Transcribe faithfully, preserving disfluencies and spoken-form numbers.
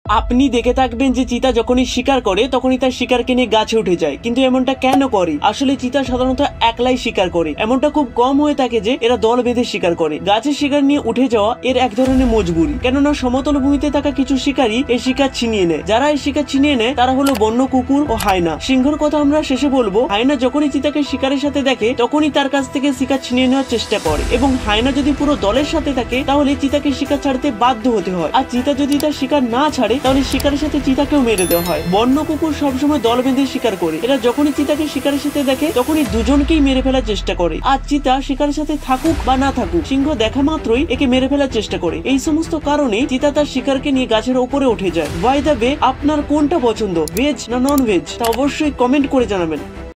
আপনি দেখে থাকবেন যে চিতা যখনই শিকার করে তখনই তার শিকারকে নিয়ে গাছে উঠে যায়, কিন্তু এমনটা কেন করে? আসলে চিতা সাধারণত একলাই শিকার করে, এমনটা খুব কম হয়ে থাকে যে এরা দল বেঁধে শিকার করে। গাছের শিকার নিয়ে উঠে যাওয়া এর এক ধরনের মজবুরি, কেননা সমতল ভূমিতে থাকা কিছু শিকারী এই শিকার ছিনিয়ে নেয়। যারা এই শিকার ছিনিয়ে নেয় তারা হলো বন্য কুকুর ও হায়না। সিংহর কথা আমরা শেষে বলবো। হায়না যখনই চিতাকে শিকারের সাথে দেখে তখনই তার কাছ থেকে শিকার ছিনিয়ে নেওয়ার চেষ্টা করে, এবং হায়না যদি পুরো দলের সাথে থাকে তাহলে চিতাকে শিকার ছাড়তে বাধ্য হতে হয়। আর চিতা যদি তার শিকার না ছাড়ে তাহলে শিকারের সাথে চিতাকেও মেরে দেওয়া হয়। বন্য কুকুর সবসময় দল বেঁধে শিকার করে। এরা যখনই চিতাকে শিকারের সাথে দেখে তখনই দুজনকেই মেরে ফেলার চেষ্টা করে। আর চিতা শিকারের সাথে থাকুক বা না থাকুক, সিংহ দেখা মাত্রই একে মেরে ফেলার চেষ্টা করে। এই সমস্ত কারণে চিতা তার শিকারকে নিয়ে গাছের উপরে উঠে যায়। বাই দ্য ওয়ে, আপনার কোনটা পছন্দ, ভেজ না নন ভেজ, তা অবশ্যই কমেন্ট করে জানাবেন।